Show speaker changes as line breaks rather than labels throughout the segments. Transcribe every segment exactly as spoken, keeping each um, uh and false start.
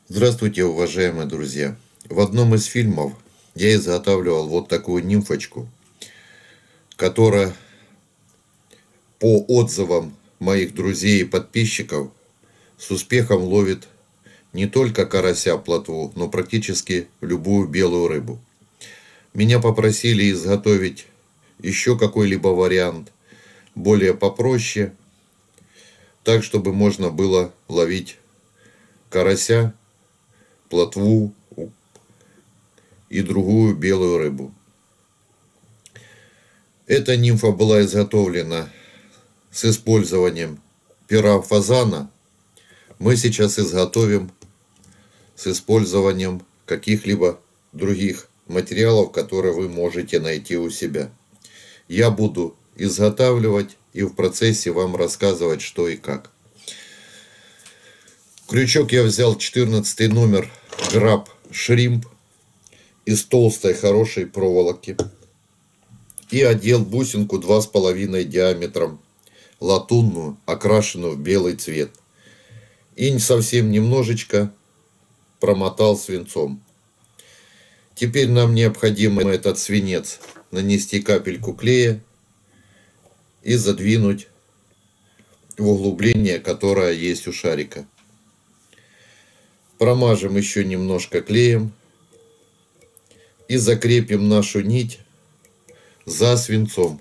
Здравствуйте, уважаемые друзья! В одном из фильмов я изготавливал вот такую нимфочку, которая, по отзывам моих друзей и подписчиков, с успехом ловит не только карася, плотву, но практически любую белую рыбу. Меня попросили изготовить еще какой-либо вариант, более попроще, так чтобы можно было ловить карася, плотву и другую белую рыбу. Эта нимфа была изготовлена с использованием пера фазана. Мы сейчас изготовим с использованием каких-либо других материалов, которые вы можете найти у себя. Я буду изготавливать и в процессе вам рассказывать, что и как. Крючок я взял четырнадцатый номер Grab Shrimp из толстой хорошей проволоки и одел бусинку два с половиной диаметром, латунную, окрашенную в белый цвет, и совсем немножечко промотал свинцом. Теперь нам необходимо этот свинец нанести капельку клея и задвинуть в углубление, которое есть у шарика. Промажем еще немножко клеем и закрепим нашу нить за свинцом.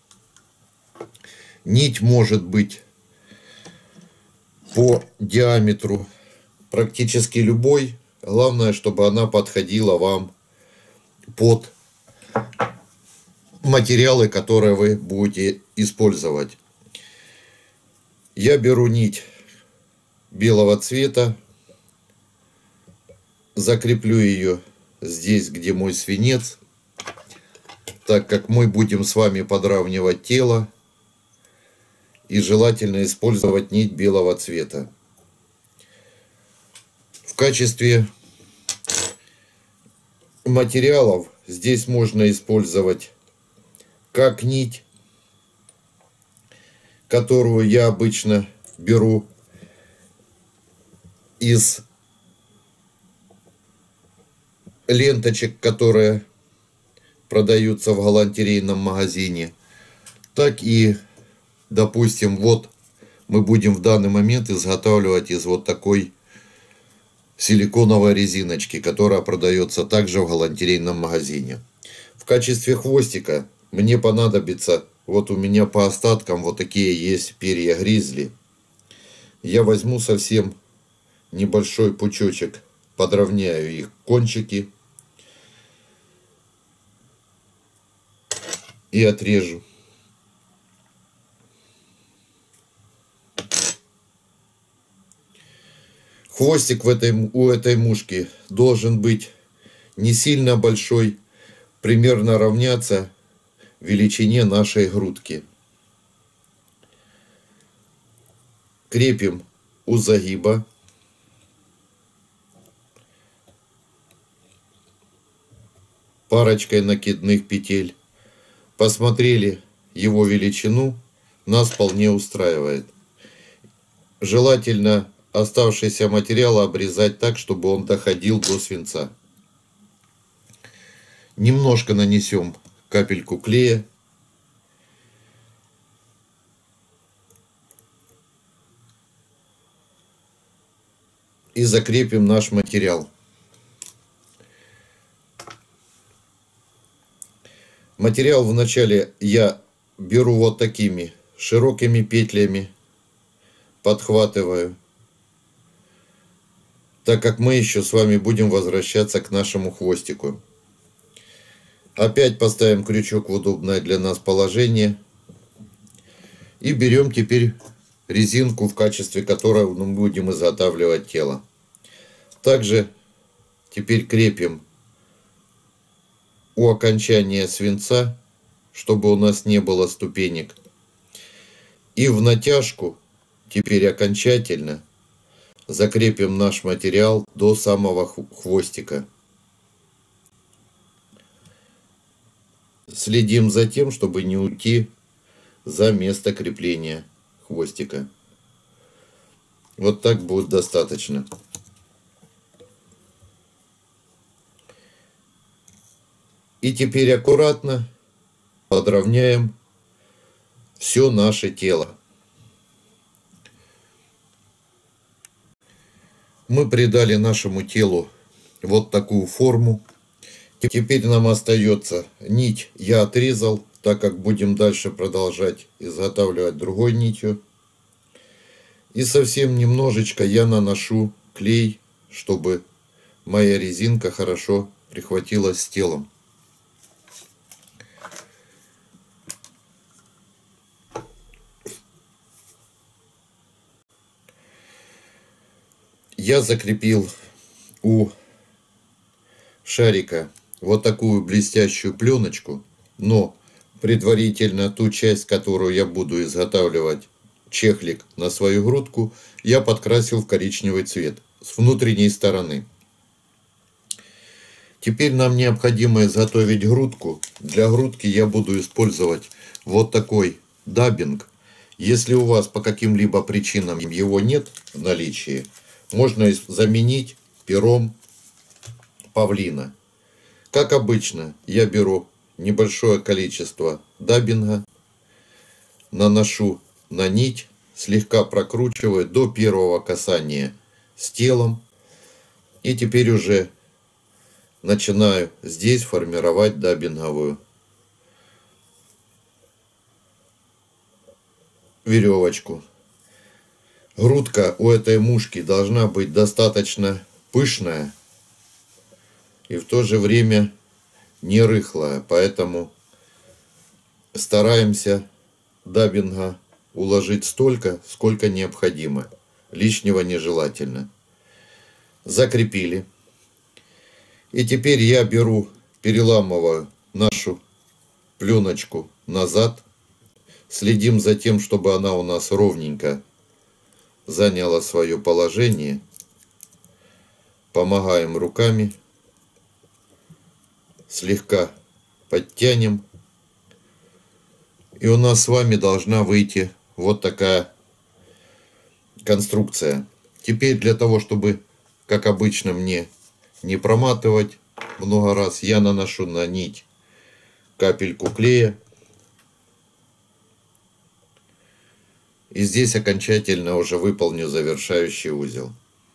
Нить может быть по диаметру практически любой. Главное, чтобы она подходила вам под материалы, которые вы будете использовать. Я беру нить белого цвета, закреплю ее здесь, где мой свинец, так как мы будем с вами подравнивать тело, и желательно использовать нить белого цвета. В качестве материалов здесь можно использовать как нить, которую я обычно беру из ленточек, которые продаются в галантерейном магазине, так и, допустим, вот мы будем в данный момент изготавливать из вот такой силиконовой резиночки, которая продается также в галантерейном магазине. В качестве хвостика мне понадобится, вот у меня по остаткам вот такие есть перья гризли. Я возьму совсем небольшой пучочек, подровняю их кончики и отрежу. Хвостик в этой, у этой мушки должен быть не сильно большой, примерно равняться величине нашей грудки. Крепим у загиба. Парочкой накидных петель. Посмотрели его величину, нас вполне устраивает. Желательно оставшийся материал обрезать так, чтобы он доходил до свинца. Немножко нанесем капельку клея. И закрепим наш материал. Материал вначале я беру вот такими широкими петлями, подхватываю, так как мы еще с вами будем возвращаться к нашему хвостику. Опять поставим крючок в удобное для нас положение и берем теперь резинку, в качестве которой мы будем изготавливать тело. Также теперь крепим у окончания свинца, чтобы у нас не было ступенек. И в натяжку теперь окончательно закрепим наш материал до самого хвостика. Следим за тем, чтобы не уйти за место крепления хвостика. Вот так будет достаточно. И теперь аккуратно подровняем все наше тело. Мы придали нашему телу вот такую форму. Теперь нам остается нить. Я отрезал, так как будем дальше продолжать изготавливать другой нитью. И совсем немножечко я наношу клей, чтобы моя резинка хорошо прихватилась с телом. Я закрепил у шарика вот такую блестящую пленочку, но предварительно ту часть, которую я буду изготавливать, чехлик на свою грудку, я подкрасил в коричневый цвет с внутренней стороны. Теперь нам необходимо изготовить грудку. Для грудки я буду использовать вот такой даббинг. Если у вас по каким-либо причинам его нет в наличии, можно заменить пером павлина. Как обычно, я беру небольшое количество даббинга, наношу на нить, слегка прокручиваю до первого касания с телом. И теперь уже начинаю здесь формировать даббинговую веревочку. Грудка у этой мушки должна быть достаточно пышная и в то же время не рыхлая, поэтому стараемся даббинга уложить столько, сколько необходимо. Лишнего нежелательно. Закрепили. И теперь я беру, переламываю нашу пленочку назад. Следим за тем, чтобы она у нас ровненько заняла свое положение. Помогаем руками. Слегка подтянем. И у нас с вами должна выйти вот такая конструкция. Теперь для того, чтобы, как обычно, мне не проматывать много раз, я наношу на нить капельку клея. И здесь окончательно уже выполню завершающий узел.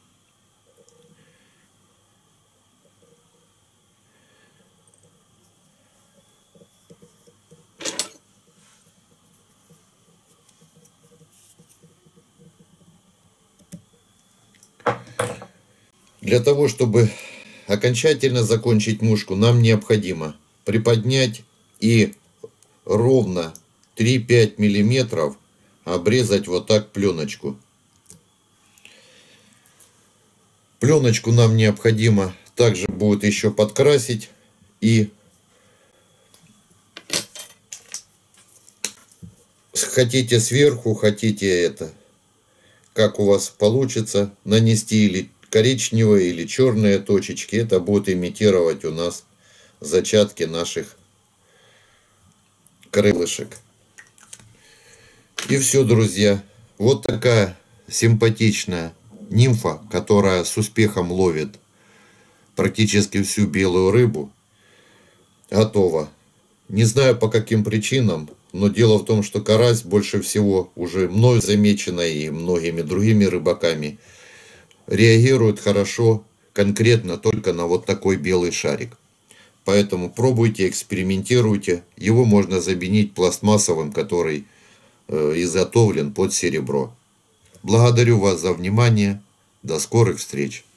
Для того, чтобы окончательно закончить мушку, нам необходимо приподнять и ровно три-пять миллиметров обрезать вот так пленочку. Пленочку нам необходимо также будет еще подкрасить. И хотите сверху, хотите это, как у вас получится, нанести или коричневые, или черные точечки. Это будет имитировать у нас зачатки наших крылышек. И все, друзья. Вот такая симпатичная нимфа, которая с успехом ловит практически всю белую рыбу, готова. Не знаю по каким причинам, но дело в том, что карась больше всего уже мной замечена и многими другими рыбаками реагирует хорошо конкретно только на вот такой белый шарик. Поэтому пробуйте, экспериментируйте. Его можно заменить пластмассовым, который изготовлен под серебро. Благодарю вас за внимание. До скорых встреч.